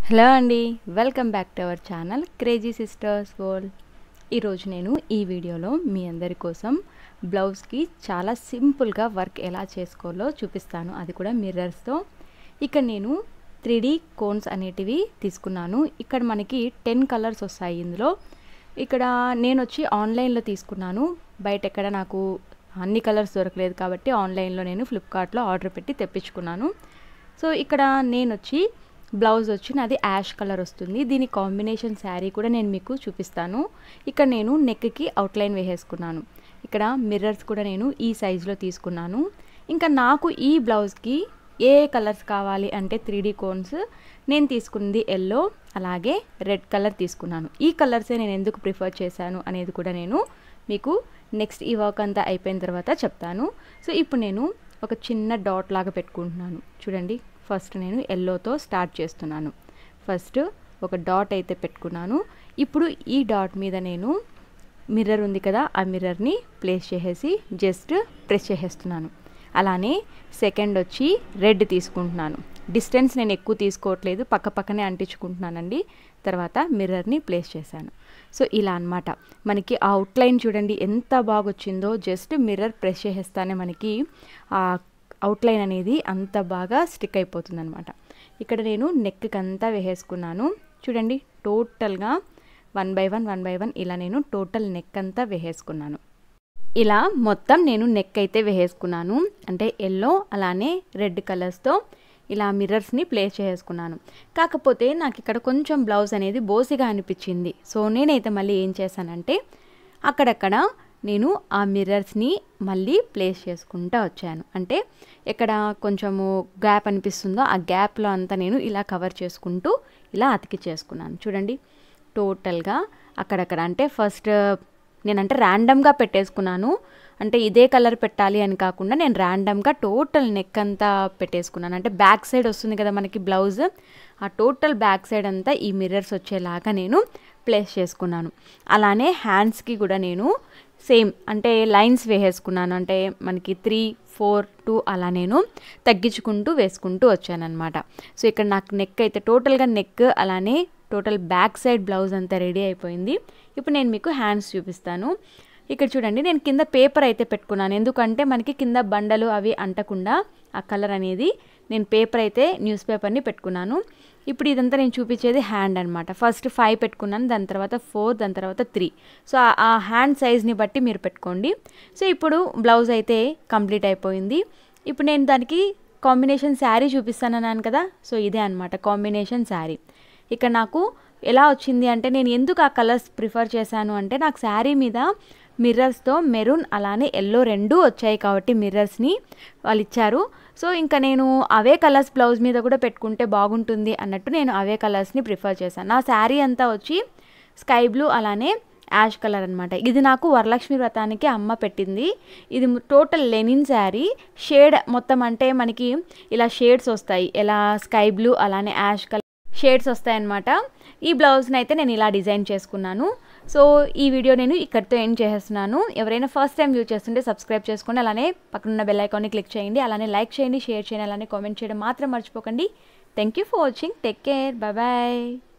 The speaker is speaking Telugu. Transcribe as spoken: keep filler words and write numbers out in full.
హలో అండి, welcome back to our channel crazy sisters world. ఈరోజు నేను ఈ వీడియోలో మీ అందరి కోసం బ్లౌజ్కి చాలా సింపుల్గా వర్క్ ఎలా చేసుకోవాలో చూపిస్తాను, అది కూడా మిర్రర్స్తో. ఇక్కడ నేను త్రీ డీ కోన్స్ అనేటివి తీసుకున్నాను. ఇక్కడ మనకి టెన్ కలర్స్ వస్తాయి ఇందులో. ఇక్కడ నేను వచ్చి ఆన్లైన్లో తీసుకున్నాను, బయట ఎక్కడ నాకు అన్ని కలర్స్ దొరకలేదు కాబట్టి ఆన్లైన్లో నేను ఫ్లిప్కార్ట్లో ఆర్డర్ పెట్టి తెప్పించుకున్నాను. సో ఇక్కడ నేను వచ్చి బ్లౌజ్ వచ్చి నాది యాష్ కలర్ వస్తుంది. దీని కాంబినేషన్ శారీ కూడా నేను మీకు చూపిస్తాను. ఇక్కడ నేను నెక్కి అవుట్లైన్ వేసేసుకున్నాను. ఇక్కడ మిర్రర్స్ కూడా నేను ఈ సైజులో తీసుకున్నాను. ఇంకా నాకు ఈ బ్లౌజ్కి ఏ కలర్స్ కావాలి అంటే త్రీ డీ కోన్స్ నేను తీసుకున్నది ఎల్లో అలాగే రెడ్ కలర్ తీసుకున్నాను. ఈ కలర్సే నేను ఎందుకు ప్రిఫర్ చేశాను అనేది కూడా నేను మీకు నెక్స్ట్ ఈ వర్క్ అంతా అయిపోయిన తర్వాత చెప్తాను. సో ఇప్పుడు నేను ఒక చిన్న డాట్ లాగా పెట్టుకుంటున్నాను. చూడండి, ఫస్ట్ నేను ఎల్లోతో స్టార్ట్ చేస్తున్నాను. ఫస్ట్ ఒక డాట్ అయితే పెట్టుకున్నాను. ఇప్పుడు ఈ డాట్ మీద నేను మిర్రర్ ఉంది కదా, ఆ మిర్రర్ని ప్లేస్ చేసేసి జస్ట్ ప్రెస్ చేసేస్తున్నాను. అలానే సెకండ్ వచ్చి రెడ్ తీసుకుంటున్నాను. డిస్టెన్స్ నేను ఎక్కువ తీసుకోవట్లేదు, పక్క పక్కనే అంటించుకుంటున్నానండి. తర్వాత మిర్రర్ని ప్లేస్ చేశాను. సో ఇలా అనమాట. మనకి ఆ అవుట్లైన్ చూడండి ఎంత బాగా వచ్చిందో. జస్ట్ మిర్రర్ ప్రెస్ చేసేస్తానే మనకి ఆ అవుట్లైన్ అనేది అంత బాగా స్టిక్ అయిపోతుంది అనమాట. ఇక్కడ నేను నెక్కి అంతా వేసేసుకున్నాను. చూడండి, టోటల్గా one by one one by one ఇలా నేను టోటల్ నెక్ అంతా వేసేసుకున్నాను. ఇలా మొత్తం నేను నెక్ అయితే వేసేసుకున్నాను. అంటే ఎల్లో అలానే రెడ్ కలర్స్తో ఇలా మిర్రర్స్ని ప్లేస్ చేసుకున్నాను. కాకపోతే నాకు ఇక్కడ కొంచెం బ్లౌజ్ అనేది బోసిగా అనిపించింది. సో నేనైతే మళ్ళీ ఏం చేశానంటే అక్కడక్కడ నేను ఆ మిర్రర్స్ని మళ్ళీ ప్లేస్ చేసుకుంటూ వచ్చాను. అంటే ఎక్కడ కొంచెము గ్యాప్ అనిపిస్తుందో ఆ గ్యాప్లో అంతా నేను ఇలా కవర్ చేసుకుంటూ ఇలా అతికి చేసుకున్నాను. చూడండి, టోటల్గా అక్కడక్కడ అంటే ఫస్ట్ నేనంటే ర్యాండమ్గా పెట్టేసుకున్నాను. అంటే ఇదే కలర్ పెట్టాలి అని కాకుండా నేను ర్యాండమ్గా టోటల్ నెక్ అంతా పెట్టేసుకున్నాను. అంటే బ్యాక్ సైడ్ వస్తుంది కదా మనకి బ్లౌజ్, ఆ టోటల్ బ్యాక్ సైడ్ అంతా ఈ మిర్రర్స్ వచ్చేలాగా నేను ప్లేస్ చేసుకున్నాను. అలానే హ్యాండ్స్కి కూడా నేను సేమ్ అంటే లైన్స్ వేసేసుకున్నాను. అంటే మనకి త్రీ ఫోర్ టూ అలా నేను తగ్గించుకుంటూ వేసుకుంటూ వచ్చానమాట. సో ఇక్కడ నాకు నెక్ అయితే టోటల్గా నెక్ అలానే టోటల్ బ్యాక్ సైడ్ బ్లౌజ్ అంతా రెడీ అయిపోయింది. ఇప్పుడు నేను మీకు హ్యాండ్స్ చూపిస్తాను. ఇక్కడ చూడండి, నేను కింద పేపర్ అయితే పెట్టుకున్నాను. ఎందుకంటే మనకి కింద బండలు అవి అంటకుండా ఆ కలర్ అనేది నేను పేపర్ అయితే న్యూస్ పేపర్ని పెట్టుకున్నాను. ఇప్పుడు ఇదంతా నేను చూపించేది హ్యాండ్ అనమాట. ఫస్ట్ ఫైవ్ పెట్టుకున్నాను, దాని తర్వాత ఫోర్, దాని తర్వాత త్రీ. సో ఆ హ్యాండ్ సైజ్ని బట్టి మీరు పెట్టుకోండి. సో ఇప్పుడు బ్లౌజ్ అయితే కంప్లీట్ అయిపోయింది. ఇప్పుడు నేను దానికి కాంబినేషన్ శారీ చూపిస్తానన్నాను కదా, సో ఇదే అనమాట కాంబినేషన్ శారీ. ఇక్కడ నాకు ఎలా వచ్చింది అంటే నేను ఎందుకు ఆ కలర్స్ ప్రిఫర్ చేశాను అంటే నాకు శారీ మీద మిర్రర్స్తో మెరూన్ అలానే ఎల్లో రెండూ వచ్చాయి కాబట్టి మిర్రర్స్ని వాళ్ళు ఇచ్చారు. సో ఇంకా నేను అవే కలర్స్ బ్లౌజ్ మీద కూడా పెట్టుకుంటే బాగుంటుంది అన్నట్టు నేను అవే కలర్స్ని ప్రిఫర్ చేశాను. నా శారీ అంతా వచ్చి స్కై బ్లూ అలానే యాష్ కలర్ అనమాట. ఇది నాకు వరలక్ష్మి వ్రతానికి అమ్మ పెట్టింది. ఇది టోటల్ లెనిన్ శారీ. షేడ్ మొత్తం అంటే మనకి ఇలా షేడ్స్ వస్తాయి, ఎలా స్కై బ్లూ అలానే యాష్ కలర్ షేడ్స్ వస్తాయన్నమాట. ఈ బ్లౌజ్ని అయితే నేను ఇలా డిజైన్ చేసుకున్నాను. సో ఈ వీడియో నేను ఇక్కడితో ఎండ్ చేసేస్తున్నాను. ఎవరైనా ఫస్ట్ టైం యూజ్ చేస్తుంటే సబ్స్క్రైబ్ చేసుకోండి, అలానే పక్కనున్న బెల్ ఐకాన్ని క్లిక్ చేయండి, అలానే లైక్ చేయండి, షేర్ చేయండి, అలానే కామెంట్ చేయడం మాత్రం మర్చిపోకండి. Thank you for watching. Take care, bye bye.